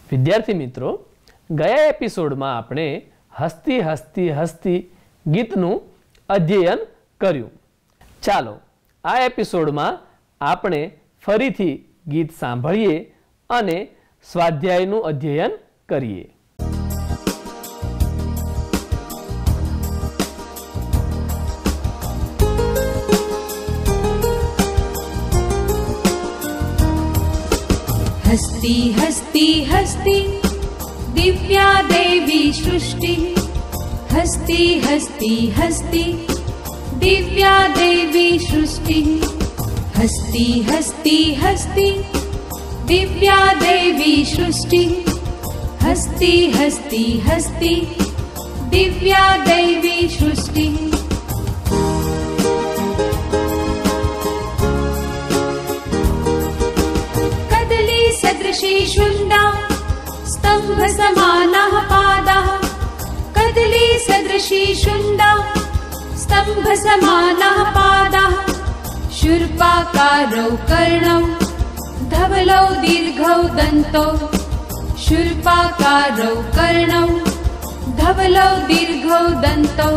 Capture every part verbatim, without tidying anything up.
विद्यार्थी मित्रों, गया एपिसोड में आपणे हस्ती हस्ती हस्ती गीतनु अध्ययन कर्યું। चालो आ एपिसोड में आपणे फरीथी गीत सांभळीए अने स्वाध्यायनु अध्ययन करीए। हस्ती हस्ती हस्ती दिव्या देवी सृष्टि, हस्ती हस्ती हस्ती दिव्या देवी सृष्टि, हस्ती हस्ती हस्ती दिव्या देवी सृष्टि, हस्ती हस्ती हस्ती दिव्या देवी सृष्टि। सदृशी शुण्डा स्तंभ समानः पादः, कदली सदृशी शुण्डा स्तंभ समानः पादः, शूर्पाकारौ कर्णौ धवलौ दीर्घौ दन्तौ, शूर्पाकारौ कर्णौ धवलौ दीर्घौ दन्तौ।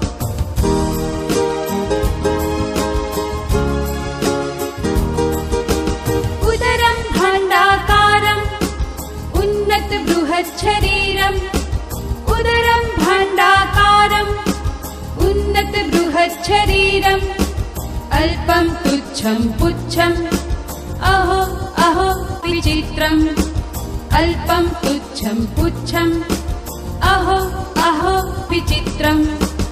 शरीरम् उदरं भाण्डाकारम् उन्नत बृहत् शरीरम्, अल्पं तुच्छं पुच्छम् अहो अहो विचित्रम्, अल्पं तुच्छं पुच्छम् अहो अहो विचित्रम्।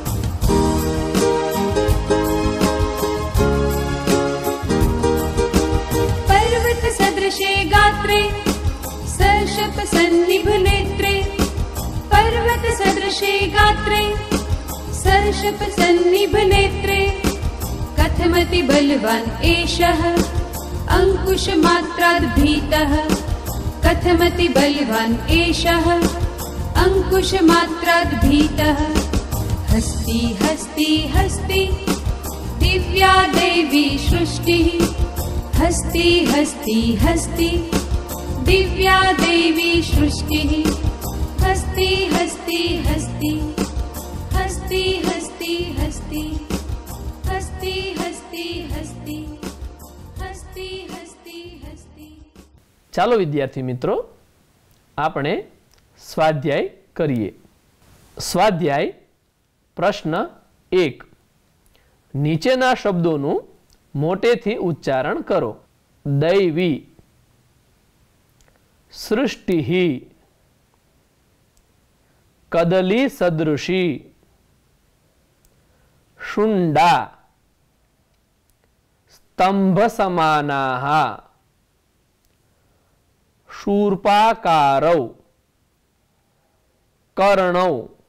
पर्वत सदृशे गात्रे सर्षप सन्निभ नेत्रे, पर्वत सदृशे गात्रे सर्षप सन्निभ नेत्रे, कथमति बलवान् एषः अंकुश मात्राद् भीतः, कथमति बलवान् एषः अंकुश मात्राद् भीतः। हस्ती हस्ती हस्ती दिव्या देवी सृष्टिः, हस्ती हस्ती हस्ती दिव्या देवी सृष्टिः, हस्ती हस्ती हस्ती हस्ती हस्ती हस्ती हस्ती हस्ती हस्ती हस्ती हस्ती हस्ती। चालो विद्यार्थी मित्रों, आपणे स्वाध्याय करिए। स्वाध्याय प्रश्न एक, नीचेना शब्दों मोटेथी उच्चारण करो। दैवी, सृष्टि, कदली सदृशी, शुण्डा, स्तंभ समानाः, शूर्पाकारौ, कर्णौ,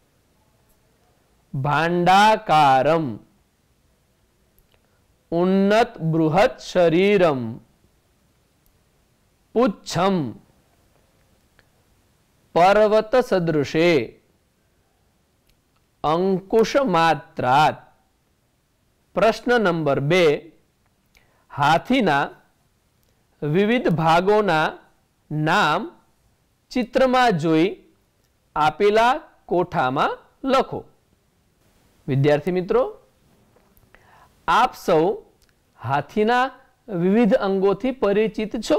भाण्डाकारम्, उन्नत बृहत् शरीरम्, पुच्छम्, पर्वत सदृशे, अंकुश मात्रात्। प्रश्न नंबर बे, हाथीना विविध भागोना नाम चित्रमा जोई आपेला कोठामा लखो। विद्यार्थी मित्रों, आप सौ हाथीना विविध अंगोथी परिचित छो।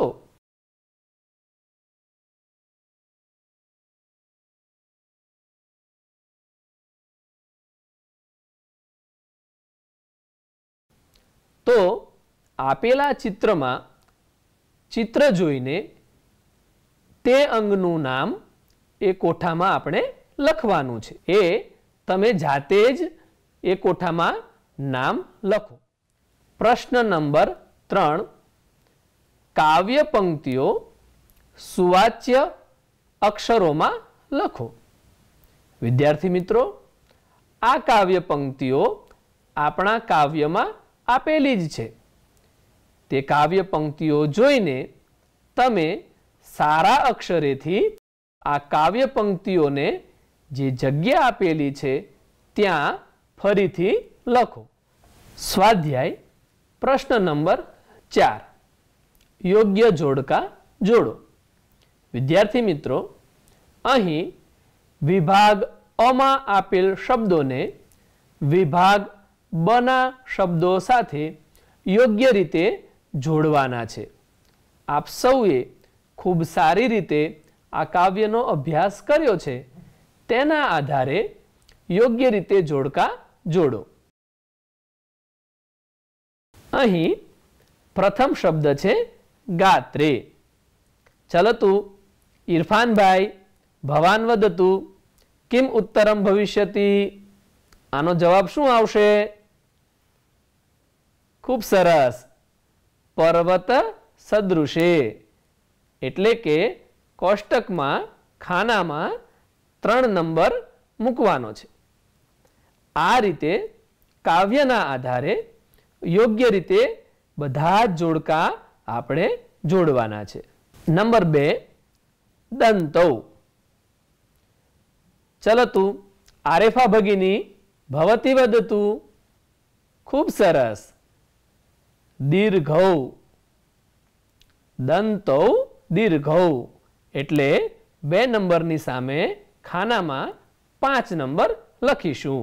तो आपेला चित्र में चित्र जोईने ते अंगनु नाम ए कोठा में आपणे लखवानुं छे। ए तमे जाते ज ए कोठा में नाम लखो। प्रश्न नंबर त्रण, काव्य पंक्तिओ सुवाच्य अक्षरों में लखो। विद्यार्थी मित्रों, आ काव्य पंक्तिओ आपणा काव्य में आपेली ज छे। ते काव्य पंक्तिओ जोईने तमे सारा अक्षरेथी आ काव्य पंक्तिओने जे जग्या आपेली छे त्यां फरीथी लखो। स्वाध्याय प्रश्न नंबर चार, योग्य जोड़का जोड़ो। વિદ્યાર્થી મિત્રો, અહીં વિભાગ અમાં આપેલ શબ્દોને વિભાગ બના શબ્દો સાથે યોગ્ય રીતે જોડવાના છે. આપ સૌએ ખૂબ સારી રીતે આ કાવ્યનો અભ્યાસ કર્યો છે. તેના આધારે યોગ્ય રીતે જોડકા જોડો. અહીં પ્રથમ શબ્દ છે ગાત્રે. ચલતુ ઇરફાનભાઈ ભવાન વદતુ કિમ ઉત્તરમ ભવિષ્યતિ. આનો જવાબ શું આવશે? ખૂબ સરસ, પર્વત સદૃશે. એટલે કે કોષ્ટકમાં ખાનામાં ત્રણ નંબર મૂકવાનો છે. આ રીતે કાવ્યના આધારે યોગ્ય રીતે બધા જ જોડકા આપણે જોડવાના છે. નંબર બે, દંતૌ. ચલતુ આરેફા ભગિની ભવતી વદતુ. ખૂબ સરસ, દીર્ઘૌ. દંતૌ દીર્ઘૌ એટલે બે નંબરની સામે ખાનામાં પાંચ નંબર લખીશું.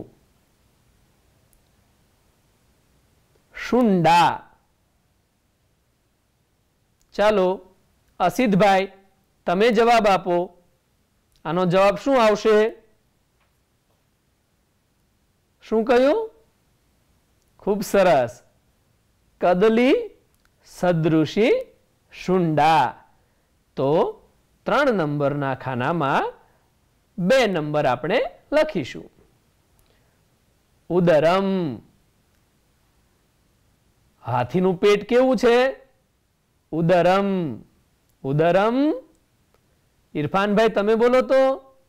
શુંડા. ચાલો અસિતભાઈ, તમે જવાબ આપો. આનો જવાબ શું આવશે? શું કહ્યું? ખૂબ સરસ, કદલી સદૃશી શુંડા. તો ત્રણ નંબરના ખાનામાં બે નંબર આપણે લખીશું. ઉદરમ. હાથીનું પેટ કેવું છે? ઉદરમ. ઉદરમ. ઇરફાનભાઈ તમે બોલો તો.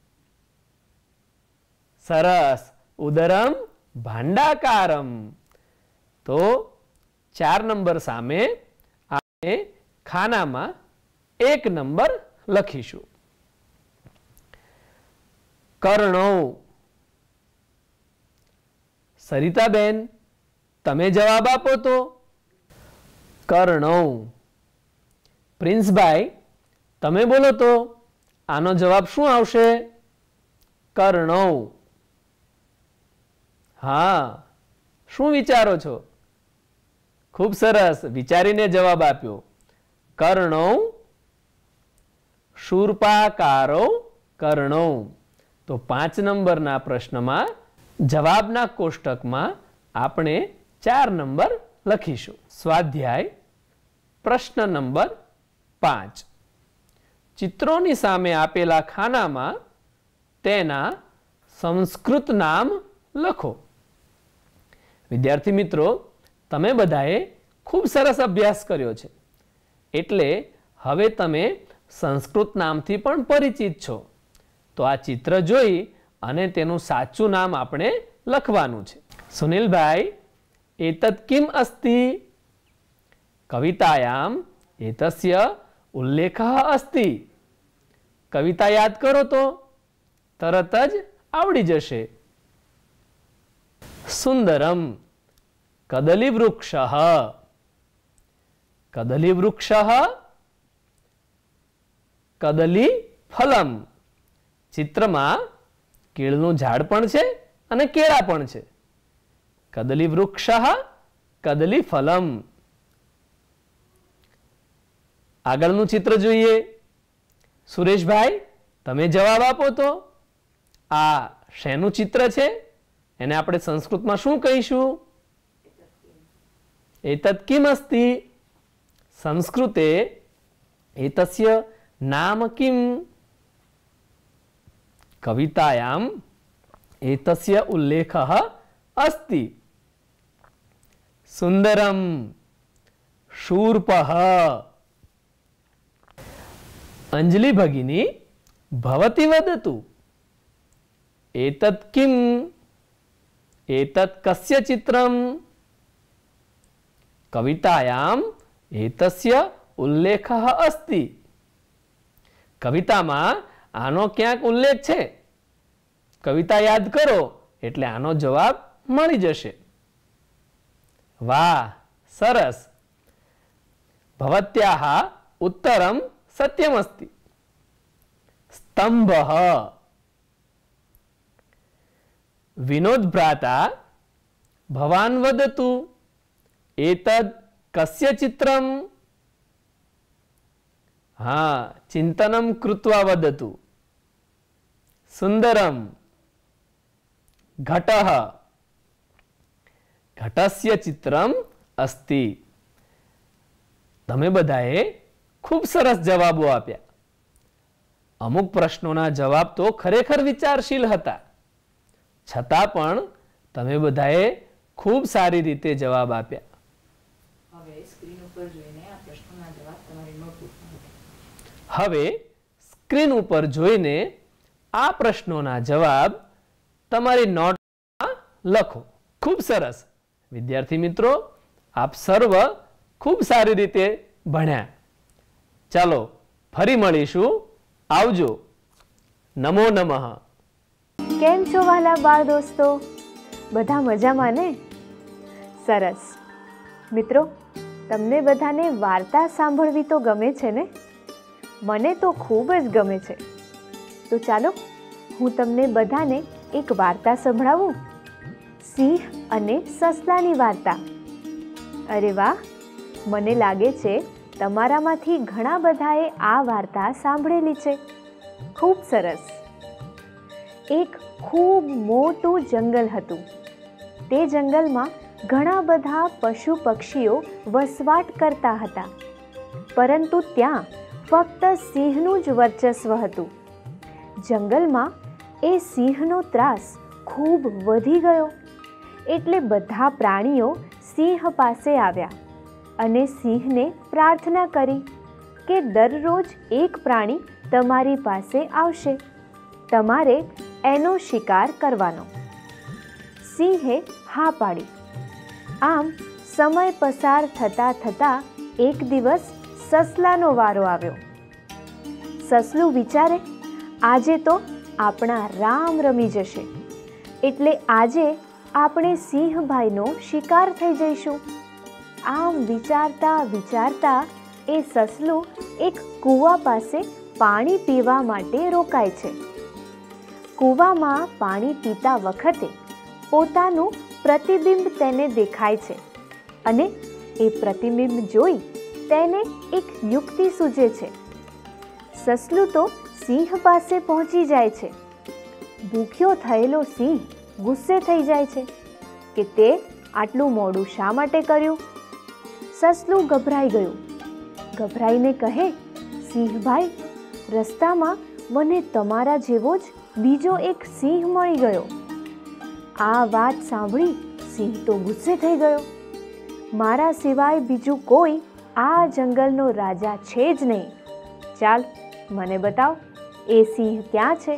સરસ, ઉદરમ ભાંડાકારમ. તો ચાર નંબર સામે આપણે ખાનામાં એક નંબર લખીશું. કર્ણો. સરિતાબેન તમે જવાબ આપો તો. કર્ણો. પ્રિન્સભાઈ તમે બોલો તો. આનો જવાબ શું આવશે? કર્ણો. હા, શું વિચારો છો? ખૂબ સરસ, વિચારીને જવાબ આપ્યો. કર્ણો. શૂર્પાકારો કર્ણો. તો પાંચ નંબરના પ્રશ્નમાં જવાબના કોષ્ટકમાં આપણે ચાર નંબર લખીશું. સ્વાધ્યાય પ્રશ્ન નંબર પાંચ. ચિત્રોની સામે આપેલા ખાનામાં તેના સંસ્કૃત નામ લખો. વિદ્યાર્થી મિત્રો, તમે બધાએ ખૂબ સરસ અભ્યાસ કર્યો છે, એટલે હવે તમે સંસ્કૃત નામથી પણ પરિચિત છો. તો આ ચિત્ર જોઈ અને તેનું સાચું નામ આપણે લખવાનું છે. સુનિલભાઈ, એતત કિમ અસ્તિ? કવિતાયામ એતસ્ય ઉલ્લેખઃ અસ્તિ. કવિતા યાદ કરો તો તરત જ આવડી જશે. સુંદરમ. કદલીવૃક્ષઃ. કદલીવૃક્ષઃ. કદલી ફલમ. ચિત્રમાં કેળનું ઝાડ પણ છે અને કેળા પણ છે. કદલીવૃક્ષઃ કદલી ફલમ. આગળનું ચિત્ર જોઈએ. સુરેશભાઈ તમે જવાબ આપો તો. આ શેનું ચિત્ર છે? એને આપણે સંસ્કૃતમાં શું કહીશું? એતત કિમ અસ્તિ? સંસ્કૃતે એતસ્ય નામ કિમ? કવિતાયામ એતસ્ય ઉલ્લેખઃ અસ્તિ. સુંદરમ. શૂર્પઃ. અંજલિ ભગિની ભવતી વદતુ. એતત કિમ? એતત કસ્ય ચિત્રમ? કવિતાયામ એતસ્ય ઉલ્લેખઃ અસ્તિ. કવિતામાં આનો ક્યાંક ઉલ્લેખ છે. કવિતા યાદ કરો એટલે આનો જવાબ મળી જશે. વાહ, સરસ. ભવત્યાહ ઉત્તરમ સત્યમ અસ્તિ. स्तंभः। विनोद भ्राता भवान् वदतु एतद् कस्य चित्रम्? हाँ, चिन्तनं कृत्वा वदतु। सुन्दरम्। घटः। घटस्य चित्रम् अस्ति। તમે બધાએ ખૂબ સરસ જવાબો આપ્યા। અમુક પ્રશ્નોના જવાબ તો ખરેખર વિચારશીલ હતા, છતાં પણ તમે બધાએ ખૂબ સારી રીતે જવાબ આપ્યા। હવે સ્ક્રીન ઉપર જોઈને આ પ્રશ્નોના જવાબ તમારી નોટબુકમાં લખો। હવે સ્ક્રીન ઉપર જોઈને આ પ્રશ્નોના જવાબ તમારી નોટમાં લખો। ખૂબ સરસ વિદ્યાર્થી મિત્રો, આપ સર્વ ખૂબ સારી રીતે ભણ્યા। ચાલો ફરી મળીશું। આવજો। નમો નમઃ। કેમ છો વાલા બાળ દોસ્તો? બધા મજામાં ને? સરસ મિત્રો, તમને બધાને વાર્તા સાંભળવી તો ગમે છે ને? મને તો ખૂબ જ ગમે છે। તો ચાલો હું તમને બધાને એક વાર્તા સંભળાવું, સિંહ અને સસલાની વાર્તા। અરે વાહ, મને લાગે છે તમારામાંથી ઘણા બધાએ આ વાર્તા સાંભળેલી છે। ખૂબ સરસ। એક ખૂબ મોટું જંગલ હતું। તે જંગલમાં ઘણા બધા પશુ પક્ષીઓ વસવાટ કરતા હતા, પરંતુ ત્યાં ફક્ત સિંહનું જ વર્ચસ્વ હતું। જંગલમાં એ સિંહનો ત્રાસ ખૂબ વધી ગયો, એટલે બધા પ્રાણીઓ સિંહ પાસે આવ્યા અને સિંહને પ્રાર્થના કરી કે દરરોજ એક પ્રાણી તમારી પાસે આવશે, તમારે એનો શિકાર કરવાનો। સિંહે હા પાડી। આમ સમય પસાર થતા થતા એક દિવસ સસલાનો વારો આવ્યો। સસલું વિચારે, આજે તો આપણા રામ રમી જશે, એટલે આજે આપણે સિંહભાઈનો શિકાર થઈ જઈશું। આમ વિચારતા વિચારતા એ સસલું એક કૂવા પાસે પાણી પીવા માટે રોકાય છે। કૂવામાં પાણી પીતા વખતે પોતાનું પ્રતિબિંબ તેને દેખાય છે અને એ પ્રતિબિંબ જોઈ તેને એક યુક્તિ સૂઝે છે। સસલું તો સિંહ પાસે પહોંચી જાય છે। ભૂખ્યો થયેલો સિંહ ગુસ્સે થઈ જાય છે કે તે આટલું મોડું શા માટે કર્યું। સસલું ગભરાઈ ગયું। ગભરાઈને કહે, સિંહભાઈ, રસ્તામાં મને તમારા જેવો જ બીજો એક સિંહ મળી ગયો। આ વાત સાંભળી સિંહ તો ગુસ્સે થઈ ગયો। મારા સિવાય બીજું કોઈ આ જંગલનો રાજા છે જ નહીં। ચાલ મને બતાવ, એ સિંહ ક્યાં છે?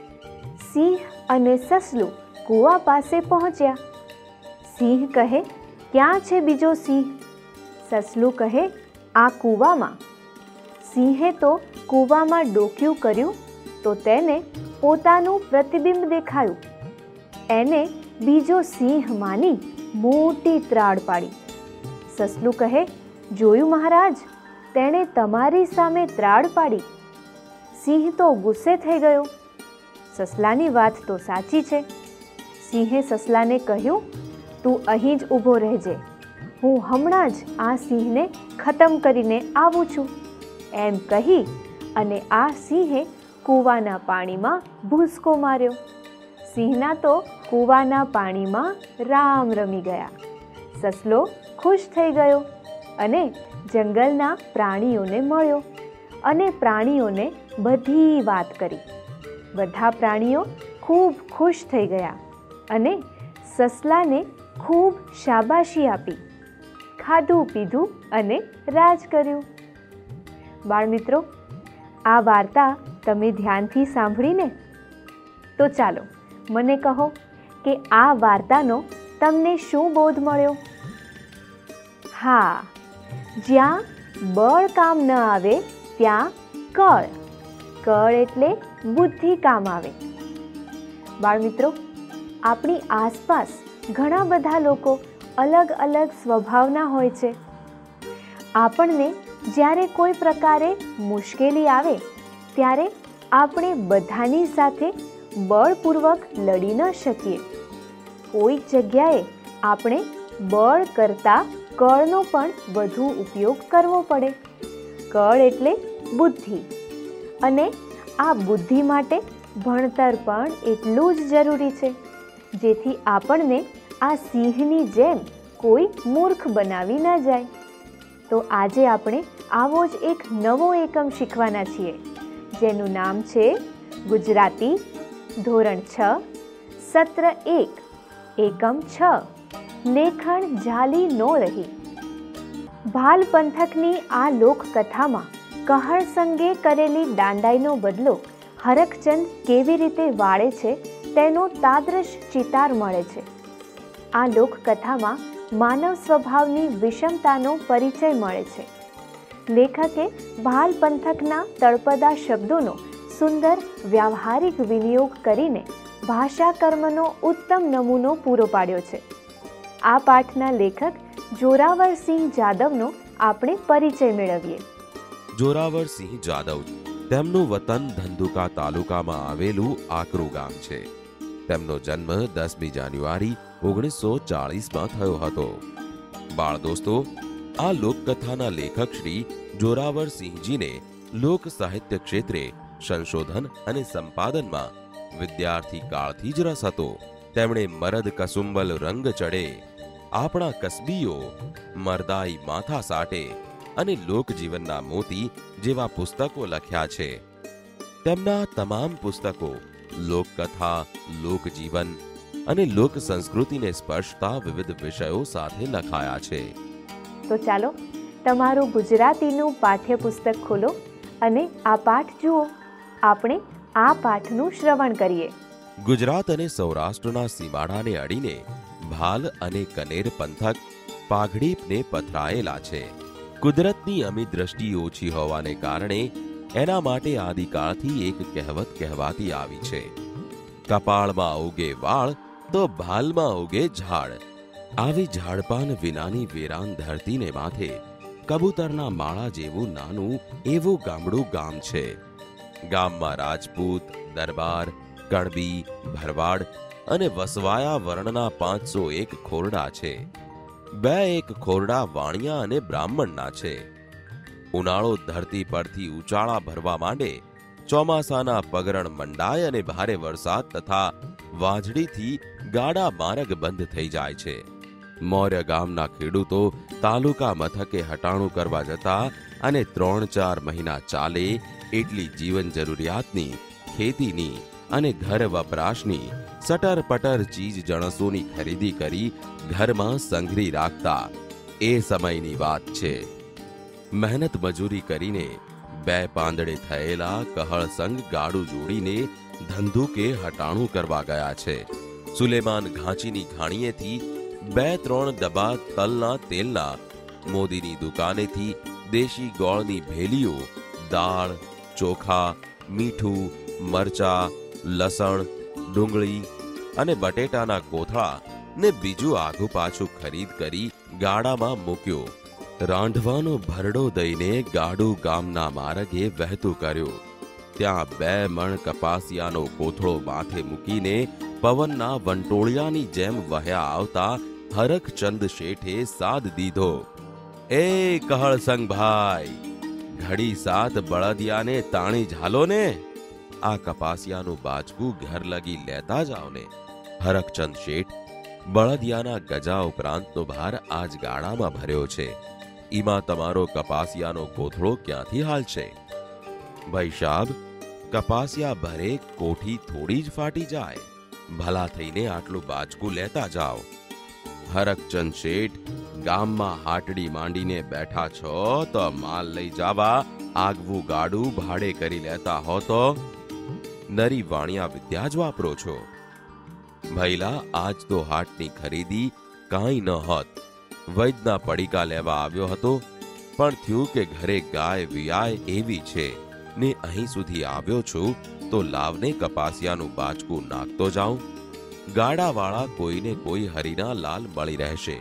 સિંહ અને સસલું કૂવા પાસે પહોંચ્યા। સિંહ કહે, ક્યાં છે બીજો સિંહ? સસલું કહે, આ કૂવામાં। સિંહે તો કૂવામાં ડોક્યું કર્યું તો તેને પોતાનું પ્રતિબિંબ દેખાયું। એને બીજો સિંહ માની મોટી ત્રાડ પાડી। સસલું કહે, જોયું મહારાજ, તેણે તમારી સામે ત્રાડ પાડી। સિંહ તો ગુસ્સે થઈ ગયો। સસલાની વાત તો સાચી છે। સિંહે સસલાને કહ્યું, તું અહીં જ ઊભો રહેજે, હું હમણાં જ આ સિંહને ખતમ કરીને આવું છું। એમ કહી અને આ સિંહે કૂવાના પાણીમાં ભૂસકો માર્યો। સિંહના તો કૂવાના પાણીમાં રામ રમી ગયા। સસલો ખુશ થઈ ગયો અને જંગલના પ્રાણીઓને મળ્યો અને પ્રાણીઓને બધી વાત કરી। બધા પ્રાણીઓ ખૂબ ખુશ થઈ ગયા અને સસલાને ખૂબ શાબાશી આપી। ખાધું પીધું અને રાજ કર્યું। બાળમિત્રો, આ વાર્તા તમે ધ્યાનથી સાંભળીને? તો ચાલો મને કહો કે આ વાર્તાનો તમને શું બોધ મળ્યો? હા, જ્યાં બળ કામ ન આવે ત્યાં કળ, કળ એટલે બુદ્ધિ કામ આવે। બાળમિત્રો, આપણી આસપાસ ઘણા બધા લોકો અલગ અલગ સ્વભાવના હોય છે। આપણને જ્યારે કોઈ પ્રકારે મુશ્કેલી આવે ત્યારે આપણે બધાની સાથે બળપૂર્વક લડી ન શકીએ. કોઈક જગ્યાએ આપણે બળ કરતાં કળનો પણ વધુ ઉપયોગ કરવો પડે. કળ એટલે બુદ્ધિ, અને આ બુદ્ધિ માટે ભણતર પણ એટલું જ જરૂરી છે, જેથી આપણને આ સિંહની જેમ કોઈ મૂર્ખ બનાવી ન જાય. તો આજે આપણે આવો જ એક નવો એકમ શીખવાના છીએ, જેનું નામ છે ગુજરાતી ધોરણ છ સત્ર એક એકમ છ લેખણ ઝાલી નો રહી. ભાલ પંથકની આ લોકકથામાં કહળ સંગે કરેલી દાંડાઈનો બદલો હરખચંદ કેવી રીતે વાળે છે તેનો તાદ્રશ ચિતાર મળે છે. આ લોકકથામાં માનવ સ્વભાવની વિષમતાનો પરિચય મળે છે. લેખકે ભાલ પંથકના તળપદા શબ્દોનો સુંદર વ્યાવહારિક વિનિયોગ કરીને ભાષા કર્મનો ઉત્તમ નમૂનો પૂરો પાડ્યો છે. આ પાઠના લેખક જોરાવરસિંહ જાદવનો આપણે પરિચય મેળવીએ. જોરાવરસિંહ જાદવ, તેમનું વતન ધંધુકા તાલુકામાં આવેલું આકરું ગામ છે. તેમનો જન્મ દસમી જાન્યુઆરી ઓગણીસો ચાળીસમાં થયો હતો. બાળ દોસ્તો, આ લોકકથાના લેખક શ્રી જોરાવરસિંહજીને લોક સાહિત્ય ક્ષેત્રે સંશોધન અને સંપાદનમાં વિદ્યાર્થી કાળથી જ રસ હતો. તેમણે મરદ કસુંબલ રંગ ચડે, આપણા કસબીઓ, મરદાઈ માથા સાટે અને લોકજીવનના મોતી જેવા પુસ્તકો લખ્યા છે. તેમના તમામ પુસ્તકો લોકકથા, લોકજીવન અને લોક સંસ્કૃતિને સ્પર્શતા વિવિધ વિષયો સાથે લખાયા છે. તો ચાલો તમારું ગુજરાતીનું પાઠ્યપુસ્તક ખોલો અને આ પાઠ જુઓ. આપણે આ પાઠનું શ્રવણ કરીએ. ગુજરાત અને સૌરાષ્ટ્રના સીમાડાને અડીને ભાલ અને કનેર પંથક પાઘડીપને પથરાયેલા છે. કુદરતની અમી દ્રષ્ટિ ઓછી હોવાને કારણે એના માટે આદિકાળથી એક કહેવત કહેવાતી આવી છે, કપાળમાં ઉગે વાળ તો ભાલમાં ઉગે ઝાડ. આવી ઝાડપાન વિનાની વેરાન ધરતીને માથે કબૂતરના માળા જેવું નાનું એવું ગામડું ગામ છે. ગામમાં રાજપૂત, દરબાર, કણબી, ભરવાડ અને વસવાયા વર્ણના પાંચસો એક ખોરડા છે. બે એક ખોરડા વાણિયા અને બ્રાહ્મણના છે. ઉનાળો ધરતી પરથી ઉચાળા ભરવા માંડે, ચોમાસાના પગરણ મંડાય અને ભારે વરસાદ તથા વાજળીથી ગાડા માર્ગ બંધ થઈ જાય છે. મૌર્ય ગામના ખેડૂતો તાલુકા મથકે હટાણું કરવા જતા અને ત્રણ ચાર મહિના ચાલે એટલી જીવન જરૂરિયાતની, ખેતીની અને ઘર વપરાશની સટર પટર ચીજ જણસોની ખરીદી કરી ઘરમાં સંઘરી રાખતા એ સમયની વાત છે. મહેનત મજૂરી કરીને બે પાંદડે થયેલા કહળ સંગ ગાડું જોડીને ધંધુકે હટાણું કરવા ગયા છે. સુલેમાન ઘાંચીની ઘાણીએથી બે ત્રણ ડબ્બા તલના તેલના, મોદીની દુકાનેથી દેશી ગોળની ભેલીઓ, દાળ, ચોખા, મીઠું, મરચા, લસણ, ડુંગળી અને બટેટાના કોથળા ને બીજું આઘું પાછું ખરીદ કરી ગાડામાં મૂક્યો. રાંધવાનો ભરડો દઈને ગાડું ગામના માર્ગે વહેતું કર્યું. ત્યાં બે મણ કપાસિયાનો કોથળો માથે મૂકીને પવનના વંટોળિયાની જેમ વહ્યા આવતા હરખચંદ શેઠે સાદ દીધો, એ કહળસંગ ભાઈ, ઘડી સાત બળદિયાને તાણી ઝાલો ને, આ કપાસિયાનું બાજકું ઘર લગી લેતા જાઓ ને. હરખચંદ શેઠ બળદિયાના ગજા ઉપરાંતનો ભાર આજ ગાડામાં ભર્યો છે. ઈમાં તમારો કપાસિયાનો કોથળો ક્યાંથી હાલશે? ભાઈ સાહેબ, કપાસિયા ભરે કોઠી થોડી જ ફાટી જાય, ભલા થઈને આટલું બાજકું લેતા જાઓ. હરખચંદ શેઠ ગામમાં હાટડી માંડીને બેઠા છો તો માલ લઈ જવા આગવું ગાડું ભાડે કરી લેતા હો તો નરી વાણિયા વિદ્યા જ વાપરો છો. ભઈલા, આજ તો હાટની ખરીદી કાંઈ ન હોત. વૈદના પડીકા લેવા આવ્યો હતો, પણ થયું કે ઘરે ગાય વિયાય એવી છે ને અહીં સુધી આવ્યો છું તો લાવને કપાસિયાનું બાજકું નાખતો જાઉં. ગાડાવાળા કોઈને કોઈ હરીના લાલ મળી રહેશે.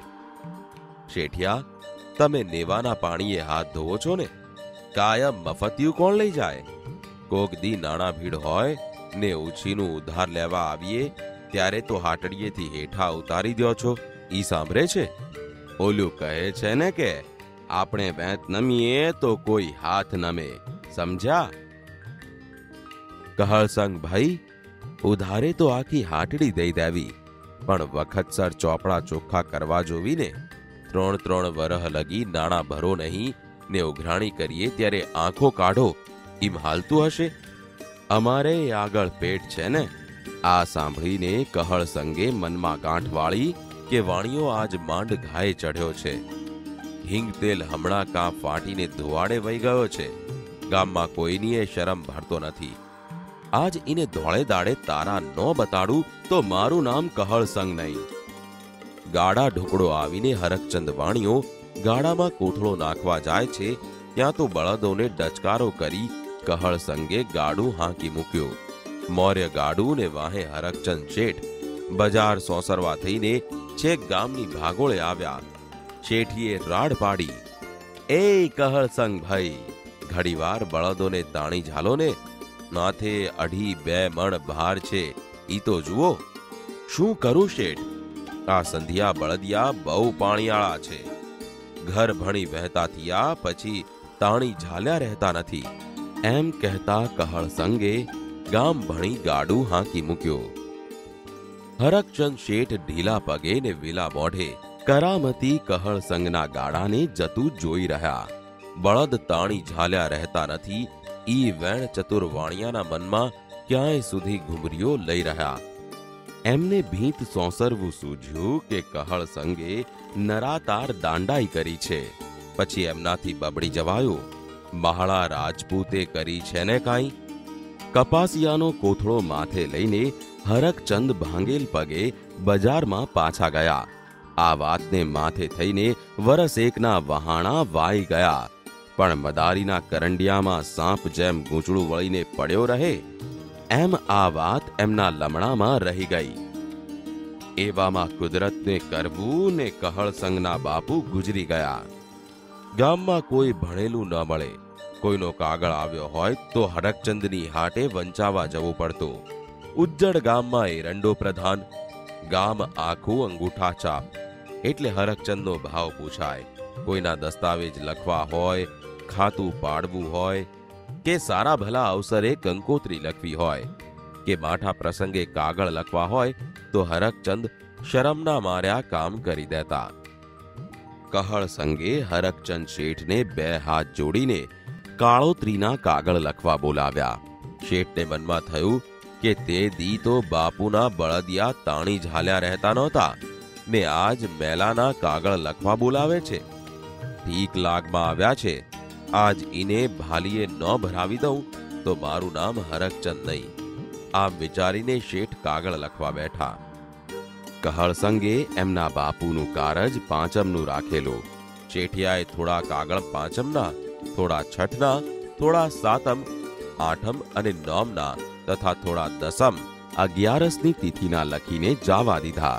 શેઠિયા, તમે નેવાના પાણીએ હાથ ધોવો છો ને? કાયમ મફતિયું કોણ લઈ જાય? કોક દી નાણાં ભીડ હોય ને ઉછીનું ઉધાર લેવા આવીએ ત્યારે તો હાટડીએથી હેઠા ઉતારી દ્યો છો. ઈ સાંભળે છે? ઓલું કહે છે ને કે આપણે વેંત નમીએ તો કોઈ હાથ નમે. સમજ્યા? કહળસંગ ભાઈ, ઉધારે તો આખી હાટડી દઈ દેવી, પણ વખતસર ચોપડા ચોખ્ખા કરવા જોવીને. ત્રણ ત્રણ વરહ લગી નાણાં ભરો નહીં ને ઉઘરાણી કરીએ ત્યારે આંખો કાઢો, એમ હાલતું હશે? અમારે આગળ પેટ છે ને. આ સાંભળીને કહળસંગે મનમાં ગાંઠ વાળી કે વાણિયો આજ માંડ ઘાય ચઢ્યો છે. હિંગ તેલ હમણાં કાં ફાટીને ધોવાડે વહી ગયો છે. ગામમાં કોઈની શરમ ભરતો નથી. આજ એને ધોળે દાડે તારા ન બતાડું તો મારું નામ કહળસંગ નહીં. ગાડા ઢોકળો આવીને હરકચંદ વાણિયો ગાડામાં કોથળો નાખવા જાય છે ત્યાં તો બળદોને ડચકારો કરી કહળસંગે ગાડું હાંકી મૂક્યું. મૌર્ય ગાડું ને વાહે હરકચંદ શેઠ બજાર સોસરવા થઈને છેક ગામની ભાગોળે આવ્યા. શેઠીએ રાડ પાડી, એ કહળસંગ ભાઈ, ઘડીવાર બળદોને તાણી ઝાલો ને. નાથે અઢી બે મણ ભાર છે, ઈ તો જુઓ. શું કરું શેઠ? આ સંધ્યા બળદિયા બહુ પાણીયાળા છે. ઘર ભણી વહેતા થયા પછી તાણી ઝાલ્યા રહેતા નથી. એમ કહેતા કહળસંગે ગામ ભણી ગાડું હાંકી મૂક્યો. હરકચંદ શેઠ ઢીલા પગે ને વિલા મોઢે કરામતી કહળસંગના ગાડાને જતું જોઈ રહ્યા. બળદ તાણી ઝાલ્યા રહેતા નથી. ઈ વેણ ચતુર વાણિયાના મનમાં ક્યાંય સુધી ઘુમરીઓ લઈ રહ્યા. એમને ભીંત સોંસરવું સૂઝ્યું કે કહળસંગે નરાતાર દાંડાઈ કરી છે. પછી એમનાથી બબડી જવાયો, મહાળા રાજપૂતે કરી છે ને કાંઈ? કપાસિયાનો કોથળો માથે લઈને હરકચંદ ભાંગેલ પગે બજારમાં પાછા ગયા. આ વાતને માથે થઈને વરસ એકના વહાણા વાઈ ગયા. પણ મદારીના કરંડિયામાં સાંપ જેમ ગૂંચળું વળીને પડ્યો રહે એમ આ વાત એમના લમણામાં રહી ગઈ. એવામાં કુદરતને કરવું ને કહળસંગના બાપુ ગુજરી ગયા. ગામમાં કોઈ ભણેલું ન મળે. કોઈનો કાગળ આવ્યો હોય તો હરકચંદની હાટે વંચાવા જવું પડતું. ઉજ્જડ ગામમાં એરંડો પ્રધાન. ગામ આખું અંગૂઠા ચાપ. એટલે હરકચંદનો ભાવ પૂછાય. કોઈના દસ્તાવેજ લખવા હોય, ખાતું પાડવું હોય, કે સારા ભલા અવસરે કંકોત્રી લખવી હોય, કે માઠા પ્રસંગે કાગળ લખવા હોય તો હરકચંદ શરમના માર્યા કામ કરી દેતા. કહળસંગે હરકચંદ શેઠને બે હાથ જોડીને કાળોત્રીના કાગળ લખવા બોલાવ્યા. શેઠને મનમાં થયું કે તે દી તો બાપુના બળદિયા તાણી ઝાલ્યા રહેતા નહોતા ને આજ મેલાના કાગળ લખવા બોલાવે છે. ઠીક લાગમાં આવ્યા છે. આજ ઈને ભાલીએ ન ભરાવી દઉં તો મારું નામ હરકચંદ નહીં. આમ વિચારીને શેઠ કાગળ લખવા બેઠા. કહળસંગે એમના બાપુનું કારજ પાંચમનું રાખેલું. શેઠિયાએ થોડા કાગળ પાંચમના, થોડા છઠના, થોડા સાતમ, આઠમ અને નોમના તથા થોડા દસમ અગિયારસની તિથિના લખીને જાવા દીધા.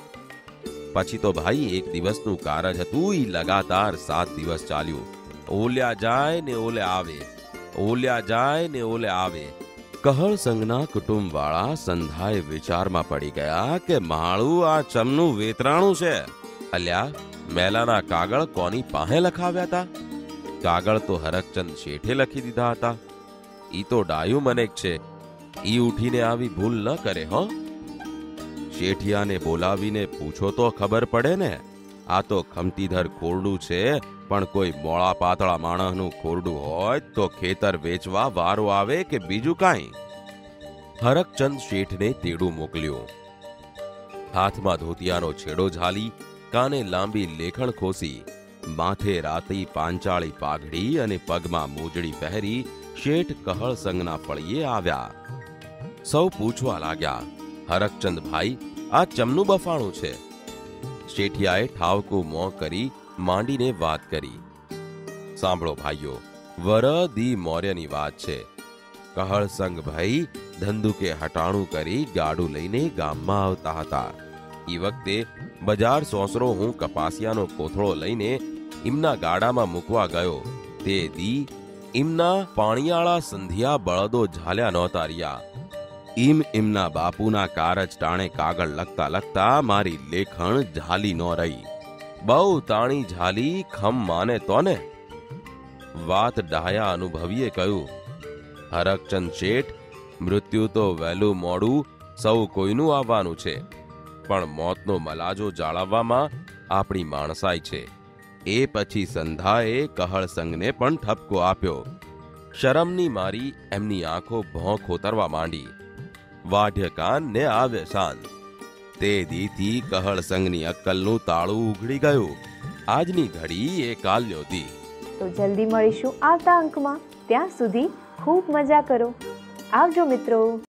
પછી તો ભાઈ એક દિવસનું કારજ હતું. ઈ લગાતાર સાત દિવસ ચાલ્યું. ઓલ્યા જાય ને ઓલે આવે, ઓલ્યા જાય ને ઓલે આવે. કહળસંગના કુટુંબવાળા સંધાય વિચારમાં પડી ગયા કે માળું આ ચમનું વેતરાણું છે. અલ્યા, મેલાના કાગળ કોની પાસે લખાવ્યા હતા? કાગળ તો હરકચંદ શેઠે લખી દીધા હતા. ઈ તો ડાયું મનેક છે. ઈ ઉઠીને આવી ભૂલ ન કરે. હો, શેઠિયાને બોલાવીને પૂછો તો ખબર પડે ને. આ તો ખમતીધર ખોરડું છે, પણ કોઈ મોળા પાતળા માણસનું ખોરડું હોય તો ખેતર વેચવા વારો આવે કે બીજું કાંઈ. હરકચંદ શેઠને તેડું મોકલ્યું. હાથમાં ધોતિયાનો છેડો ઝાલી, કાને લાંબી લેખણ ખોસી, માથે રાતી પાંચાળી પાઘડી અને પગમાં મોજડી પહેરી શેઠ કહળસંગના ફળીએ આવ્યા. સૌ પૂછવા લાગ્યા, હરકચંદ ભાઈ, આ ચમનું બફાણું છે? શેઠિયાએ ઠાવકું મોં કરી માંડીને વાત કરી. સાંભળો ભાઈઓ, વરદી મૌર્યની વાત છે. કહળસંગ ભાઈ ધંધુકે હટાણું કરી ગાડું લઈને ગામમાં આવતા હતા. એ વખતે બજાર સોસરો હું કપાસિયાનો કોથળો લઈને એમના ગાડામાં મૂકવા ગયો. તે દી એમના પાણીયાળા સંધિયા બળદો ઝાલ્યા નહોતા રહ્યા. ઈમ એમના બાપુના કારજ ટાણે કાગળ લખતા લખતા મારી લેખણ ઝાલી ન રહી. બહુ તાણી ઝાલી ખમ માને તો ને. વાત ડાયા અનુભવીએ કહ્યું, હરકચંદ શેઠ, મૃત્યુ તો વહેલું મોડું સૌ કોઈનું આવવાનું છે, પણ મોતનો મલાજો જાળવવામાં આપણી માણસાઈ છે. એ પછી સંધાએ કહળસંગને પણ ઠપકો આપ્યો. શરમની મારી એમની આંખો ભોં ખોતરવા માંડી. વાઢ્ય કાન ને આવે શાન. તે દીથી કહળસંગની અક્કલનું તાળું ઉઘડી ગયું. આજની ઘડી એ કાલ્યો દી. તો જલ્દી મળીશું આવતા અંકમાં. ત્યાં સુધી ખૂબ મજા કરો. આવજો મિત્રો.